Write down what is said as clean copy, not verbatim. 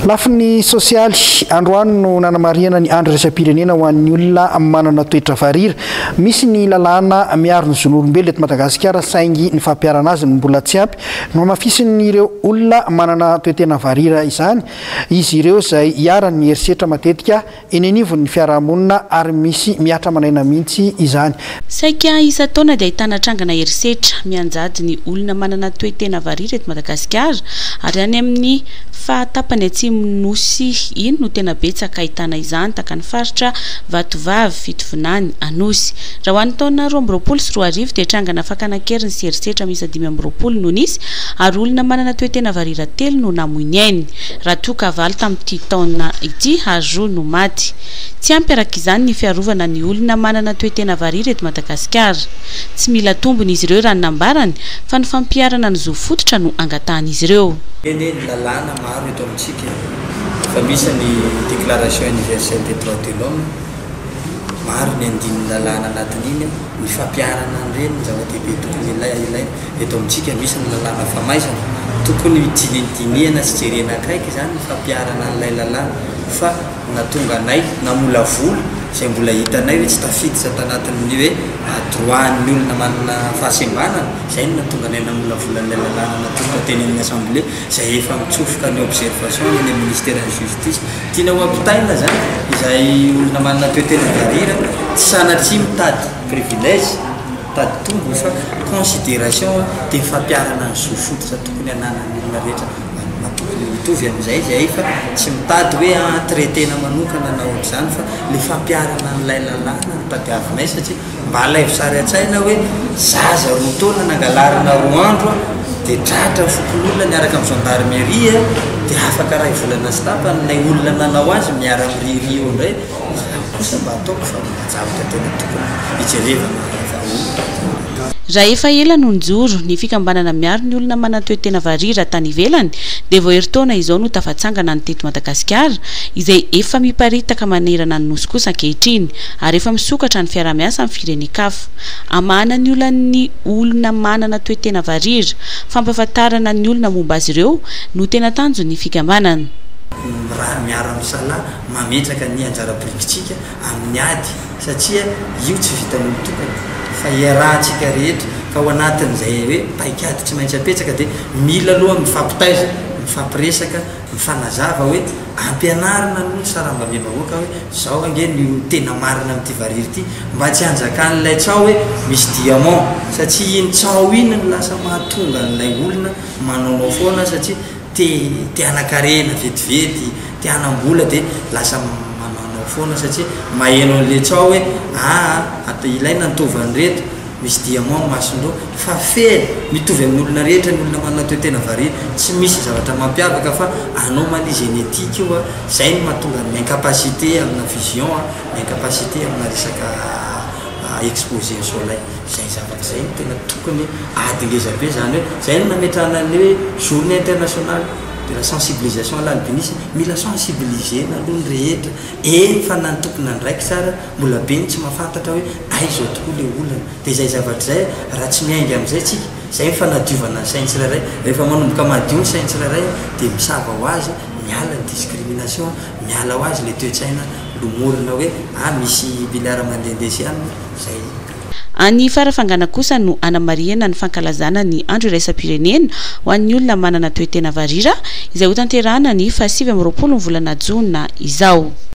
Lafiny sosialy androany no nanamariana ny andro raisam-pirenena ho an'ny olona manana toetra varira. Misy ny lalàna miaro ny zon'olombelona eto Madagasikara saingy ny fampiarana azy no mbola tsy ampy no amafisin'ireo olona manana toetena varira izany. Izy ireo izay hiarany mierisetra matetika eny anivon'ny fiarahamonina ary misy miatra manaina mihitsy izany. Saika isa-taona dia ahitana trangana herisetra mianjady ny olona manana toetena varira eto Madagasikara ary any amin'ny fahatapany atsimo nosy iny no tena betsaka ahitana izany taka ny faritra Vatovavy, Fitovinany, Anosy. Raha ho an'ny taona 2020 sy 2021 dia trangana fakana-keriny sy herisetra miisa 520 no nisy ary olona manana toetena varira 3 no namoiny ainy. Raha toa kavaly tamin'ity taona ity hazo no maty. Tsy ampy araka izany ny fiarovana ny olona manana toetena varira eto Madagasikara. Tsy mila tombony izy ireo raha nambarany fa ny fampiarana ny zo fototra no angatahany izy ireo. Eny lalàna maro eto amintsika fa misy ny déclaration universelle des droits de l'homme maro ny andininy lalàna anatin'iny ny fampiarana an'ireny zava-dehibe tokony ilay eto amintsika. Misy ny lalàna famaizana tokony dinihana sy jerena akaiky zany ny fampiarana an'ilay lalàna fa natonga anay namola vola izay mbola hitanay hoe tsy tafiditra tanatin'ny hoe droitn'ny olona manana fahasembanana izay no natonga anay namola vola an'ilay lalàna natonga teny amin'ny assemblée izay efa mitsofoka ny observation eny amin'ny ministère de justice. Tiana ho ampitaina zany izay olona manana toetena varira tsy sanatria mitady privilège mitady tombo fa considération dia fampiarana ny zo fototra tokony ananan'ny olona rehetra mitovy amin'izay izay fa tsy mitady hoe traitena manokana na ohatr'izany fa le fampiarana an'ilay lalàna no tadiavinay satria mba alaivo sary an-tsaina hoe zaza roa taona nangalarina 2 andro dia tratra fokon'olona niaraka amin'ny gendarmerie dia afaka raha ivolana sy tapan'ilay olona nanao azy miara amin'nyriry eo indray kosa mba ataoko fa zavatra tena tokony hijerevana Raha efa ela no njoro ny fikambanana miaro ny olona manana toetena varira tany ivelany dia vao heritaona izao no tafatsangana ny teto Madagasikara izay efa miparitaka manerana ny nosy kosa ankehitriny ary efa misokatra ny fiarah-miasa amin'ny firenen-kafa. Amahana ny olona manana toetena varira, fampahafantarana ny olona momba azy ireo no tena tanjo ny fikambanana. Raha miara misala mametraka ny anjara-birikitsika amin'ny ady satria io tsy vitan'olo tokana fa iarahantsika rehetra ka ao anatin'izay hoe paikady tsy maintsy apetsaka dia mila aloha mifampitaiza mifampiresaka mifanazava hoe ampianarina ny olo sarambavem-bahoaka hoe zao ange ny tena marina amin'ity varira ity mba tsy hanjakan'ilay tsao hoe misy diamant satria iny tsao iny no lasa mahatonga n'ilay olona manaonao foana satria te anakarena vetivety te anambola dia lasa manao foana satria maheno an'le tsao hoe ilaina nitovany rehetra misy diamant masondreo fa fe mitovy amin'ny olona rehetra ny olona manana toetena varira tsy misy zavatra mampiavaka fa anomalie génétique io zay no mahatonga ny incapacité amina vision ny incapacité amina resaka exposé au soleil zay zavatra zay no tena tokony adingezabe zany hoe zay no nametrahana ny hoe journée internationale de la sensibilisation à l'albinisme mila sensibiliser na aloha ny rehetra fa nany tokony andraiky tsara mbola be ny tsy mahafantatra hoe zao tokoa le olana dia zay zavatra zay raha tsy miainga amin'izay tsika zay fanadiovana ny sainy tsirairay rehefa manomboka madio ny sainy tsirairay dia misava ho azy miala ny discrimination miala ho azy le toe-tsaina lomorina hoe misy biliara mandehandeha sy any zay. Any farafangana kosa no anamariana ny fankalazana ny andro iraisam-pirenena ho an'ny olona manana toetena varira izay ho tanterahana ny 2020 volana Jona izao.